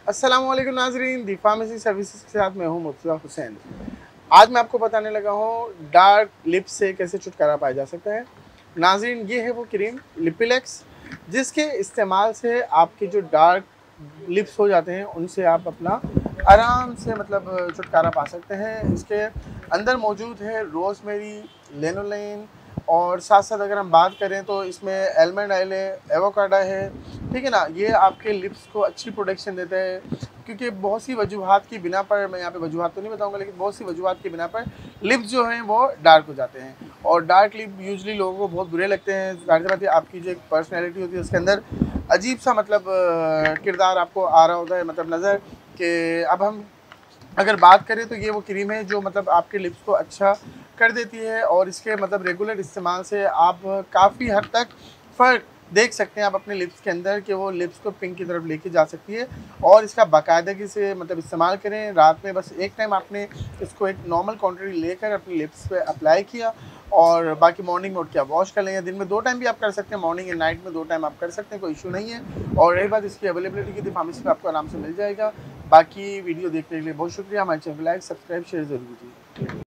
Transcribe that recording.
अस्सलामुअलैकुम नाजरीन, दी pharmacy services के साथ मैं हूँ मुर्तज़ा हुसैन। आज मैं आपको बताने लगा हूँ डार्क लिप्स से कैसे छुटकारा पाया जा सकता है। नाजरीन, ये है वो क्रीम लिपिलेक्स, जिसके इस्तेमाल से आपके जो डार्क लिप्स हो जाते हैं उनसे आप अपना आराम से छुटकारा पा सकते हैं। इसके अंदर मौजूद है रोज़मेरी, लेनोलेन और साथ साथ अगर हम बात करें तो इसमें एलमंड ऑयल है, एवोकाडो है, ठीक है ना। ये आपके लिप्स को अच्छी प्रोटेक्शन देता है, क्योंकि बहुत सी वजूहात की बिना पर, मैं यहाँ पे वजूहात तो नहीं बताऊंगा, लेकिन बहुत सी वजूहात की बिना पर लिप्स जो हैं वो डार्क हो जाते हैं। और डार्क लिप यूजुअली लोगों को बहुत बुरे लगते हैं। ज़ाहिर सी बात है, आपकी जो एक पर्सनैलिटी होती है उसके अंदर अजीब सा किरदार आपको आ रहा होता है, नज़र कि अब हम अगर बात करें तो ये वो क्रीम है जो आपके लिप्स को अच्छा कर देती है। और इसके रेगुलर इस्तेमाल से आप काफ़ी हद तक फ़र्क देख सकते हैं आप अपने लिप्स के अंदर, कि वो लिप्स को पिंक की तरफ लेके जा सकती है। और इसका बाकायदगी से इस्तेमाल करें। रात में बस एक टाइम आपने इसको एक नॉर्मल क्वांटिटी लेकर अपने लिप्स पे अप्लाई किया, और बाकी मॉर्निंग में उठ के आप वॉश कर लेंगे। दिन में 2 टाइम भी आप कर सकते हैं, मॉर्निंग एंड नाइट में 2 टाइम आप कर सकते हैं, कोई इशू नहीं है। और रही बात इसकी अवेलेबिलिटी की, तो फार्मेसी पे आपको आराम से मिल जाएगा। बाकी वीडियो देखने के लिए बहुत शुक्रिया। हमारे चैनल को लाइक, सब्सक्राइब, शेयर ज़रूर कीजिए।